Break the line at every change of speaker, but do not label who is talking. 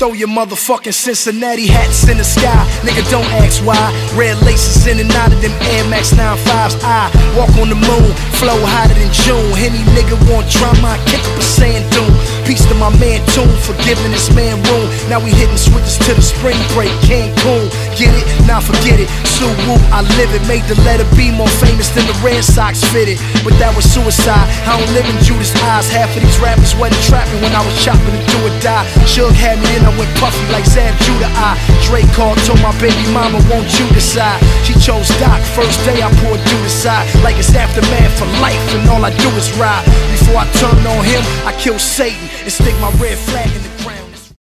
throw your motherfucking Cincinnati hats in the sky. Nigga, don't ask why. Red laces in and out of them Air Max 95s. I walk on the moon, flow hotter than June. Any nigga want drama, I kick up a sand dune. Peace to my man Toon for giving this man room. Now we hitting switches to the spring break, Cancun. Get it? Nah, forget it. Sue Woo, I live it. Made the letter B more famous than the Red Sox fitted. But that was suicide. I don't live in Judas' eyes. Half of these rappers wasn't trapping when I was chopping to do or die. Suge had me and I went puffy like Zab Judah. Drake called, told my baby mama, won't you decide? She chose Doc. First day I poured through the side like it's aftermath for life, and all I do is ride. Before I turn on him, I kill Satan and stick my red flag in the ground.